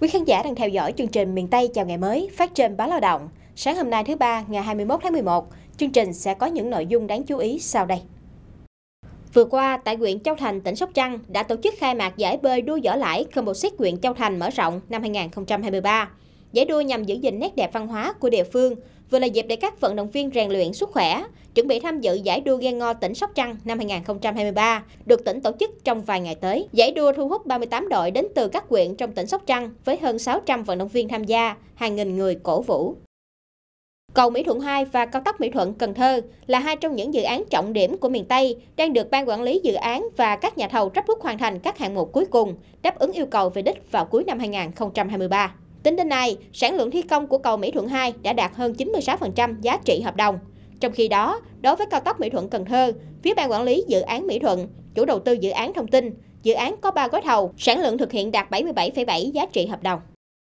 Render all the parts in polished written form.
Quý khán giả đang theo dõi chương trình Miền Tây chào ngày mới phát trên Báo Lao động. Sáng hôm nay thứ Ba, ngày 21 tháng 11, chương trình sẽ có những nội dung đáng chú ý sau đây. Vừa qua, tại huyện Châu Thành, tỉnh Sóc Trăng đã tổ chức khai mạc giải bơi đua võ lãi Composite huyện Châu Thành mở rộng năm 2023. Giải đua nhằm giữ gìn nét đẹp văn hóa của địa phương, vừa là dịp để các vận động viên rèn luyện sức khỏe, chuẩn bị tham dự giải đua ghe ngò tỉnh Sóc Trăng năm 2023, được tỉnh tổ chức trong vài ngày tới. Giải đua thu hút 38 đội đến từ các huyện trong tỉnh Sóc Trăng với hơn 600 vận động viên tham gia, hàng nghìn người cổ vũ. Cầu Mỹ Thuận 2 và cao tốc Mỹ Thuận - Cần Thơ là hai trong những dự án trọng điểm của miền Tây đang được ban quản lý dự án và các nhà thầu gấp rút hoàn thành các hạng mục cuối cùng, đáp ứng yêu cầu về đích vào cuối năm 2023. Tính đến nay, sản lượng thi công của cầu Mỹ Thuận 2 đã đạt hơn 96% giá trị hợp đồng. Trong khi đó, đối với cao tốc Mỹ Thuận - Cần Thơ, phía ban quản lý dự án Mỹ Thuận, chủ đầu tư dự án thông tin, dự án có 3 gói thầu, sản lượng thực hiện đạt 77,7 giá trị hợp đồng.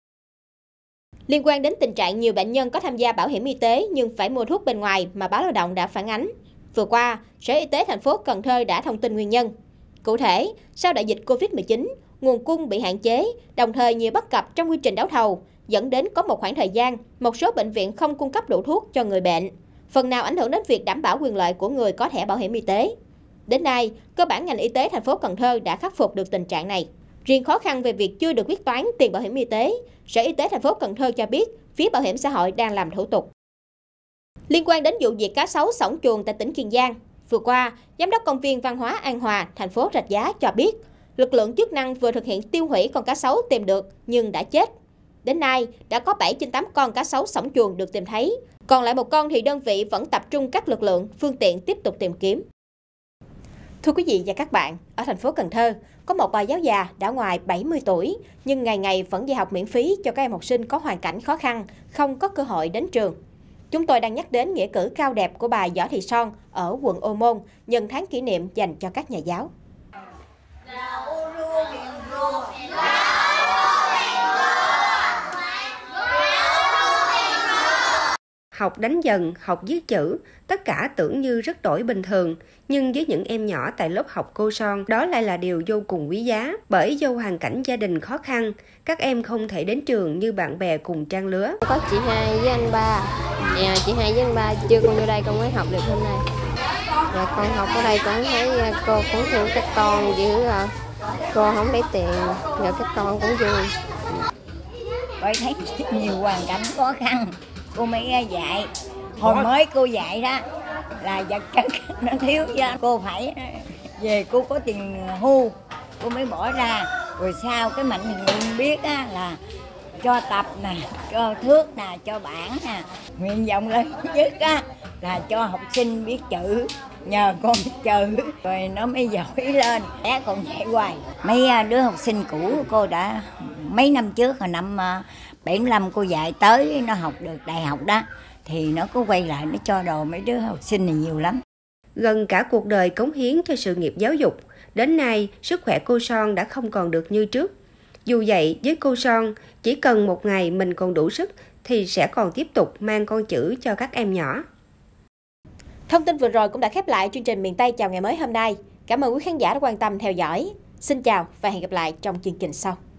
Liên quan đến tình trạng nhiều bệnh nhân có tham gia bảo hiểm y tế nhưng phải mua thuốc bên ngoài mà Báo Lao động đã phản ánh. Vừa qua, Sở Y tế thành phố Cần Thơ đã thông tin nguyên nhân. Cụ thể, sau đại dịch Covid-19, nguồn cung bị hạn chế, đồng thời nhiều bất cập trong quy trình đấu thầu, dẫn đến có một khoảng thời gian, một số bệnh viện không cung cấp đủ thuốc cho người bệnh, phần nào ảnh hưởng đến việc đảm bảo quyền lợi của người có thẻ bảo hiểm y tế. Đến nay, cơ bản ngành y tế thành phố Cần Thơ đã khắc phục được tình trạng này. Riêng khó khăn về việc chưa được quyết toán tiền bảo hiểm y tế, Sở Y tế thành phố Cần Thơ cho biết phía bảo hiểm xã hội đang làm thủ tục. Liên quan đến vụ việc cá sấu xổng chuồng tại tỉnh Kiên Giang, vừa qua, Giám đốc Công viên Văn hóa An Hòa, thành phố Rạch Giá cho biết, lực lượng chức năng vừa thực hiện tiêu hủy con cá sấu tìm được nhưng đã chết. Đến nay, đã có 7 trên 8 con cá sấu xổng chuồng được tìm thấy, còn lại một con thì đơn vị vẫn tập trung các lực lượng, phương tiện tiếp tục tìm kiếm. Thưa quý vị và các bạn, ở thành phố Cần Thơ, có một bà giáo già đã ngoài 70 tuổi, nhưng ngày ngày vẫn dạy học miễn phí cho các em học sinh có hoàn cảnh khó khăn, không có cơ hội đến trường. Chúng tôi đang nhắc đến nghĩa cử cao đẹp của bà Võ Thị Son ở quận Ô Môn, nhân tháng kỷ niệm dành cho các nhà giáo. Học đánh dần, học viết chữ, tất cả tưởng như rất đổi bình thường. Nhưng với những em nhỏ tại lớp học cô Son, đó lại là điều vô cùng quý giá. Bởi do hoàn cảnh gia đình khó khăn, các em không thể đến trường như bạn bè cùng trang lứa. Có chị hai với anh ba. Chị hai với anh ba chưa con vô đây con mới học được hôm nay. Con học ở đây con thấy cô cũng thương các con dữ, cô không lấy tiền, rồi các con cũng vui. Tôi thấy nhiều hoàn cảnh khó khăn, cô mới dạy. Hồi mới cô dạy đó là vật chất nó thiếu cho cô phải về cô có tiền hưu cô mới bỏ ra, rồi sau cái mạnh thường biết á, là cho tập nè, cho thước nè, cho bảng nè. Nguyện vọng lớn nhất á, là cho học sinh biết chữ, nhờ con biết chữ rồi nó mới giỏi lên. Bé còn dạy hoài. Mấy đứa học sinh cũ của cô đã mấy năm trước, hồi năm 75 cô dạy tới nó học được đại học đó, thì nó có quay lại nó cho đồ mấy đứa học sinh này nhiều lắm. Gần cả cuộc đời cống hiến cho sự nghiệp giáo dục, đến nay sức khỏe cô Son đã không còn được như trước. Dù vậy, với cô Son, chỉ cần một ngày mình còn đủ sức thì sẽ còn tiếp tục mang con chữ cho các em nhỏ. Thông tin vừa rồi cũng đã khép lại chương trình Miền Tây chào ngày mới hôm nay. Cảm ơn quý khán giả đã quan tâm theo dõi. Xin chào và hẹn gặp lại trong chương trình sau.